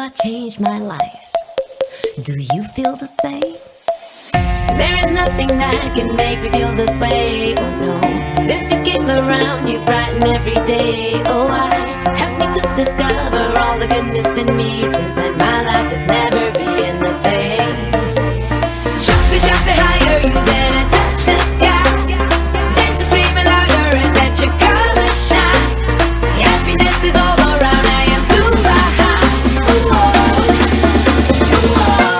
Zumba changed my life. Do you feel the same? There is nothing that can make me feel this way, oh no. Since you came around, you brighten every day. Oh, help me to discover all the goodness in me. Since then my life has never been the same. Jump it higher, you then touch the sky. Dance, scream louder and let your colors shine. Happiness is all around, I am Zumba high. Ooh, ooh,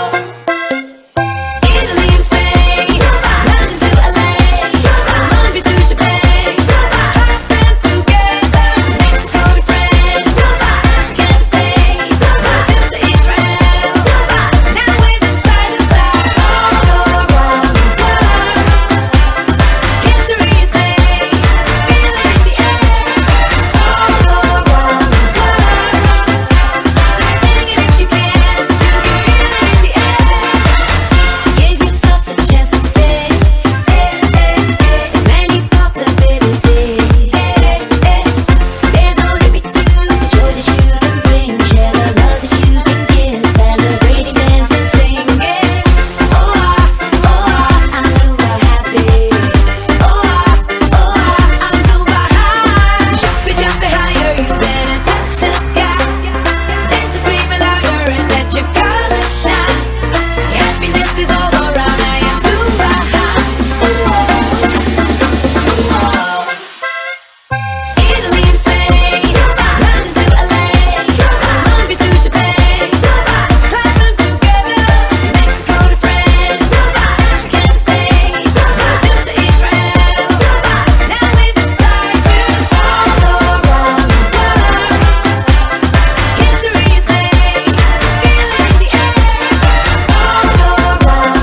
oh. Italy and Spain, London to LA, Colombia to Japan, hot friends together, Mexico to France, African states, Brazil to Israel, now waving side to side all around the world. History is made, feel it in the air, all around the world. Sing it if you can, you can feel it in the air. Give yourself the chance to take as many possibilities. There's no limit to the joy that you can bring. Share the love that you can give. Celebrating, dancing, singing. Oh, I'm super happy. Oh, I'm super high. Jump it higher, you better touch the sky. Dance, scream louder and let your colors shine. Happiness is all around, I am super high. Italy and Spain, London to LA, Colombia to Japan, climbing together, Mexico to France, African states, Brazil to Israel, now waving side to side all around the world. History is made, feel it in the air, all around the world.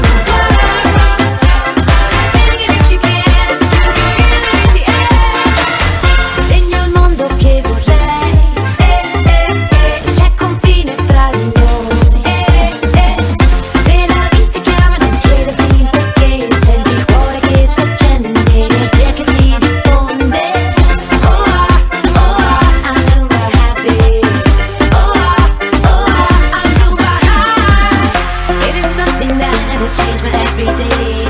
Sing it if you can, you can feel it in the air. Segno il mondo che vorrei, non c'è confine fra di noi. Se la vita chiama non chiedersi perché, senti il cuore che si accende, energia che si diffonde. Oh, I'm super happy. Oh, I'm super high. It is something that has changed my everyday.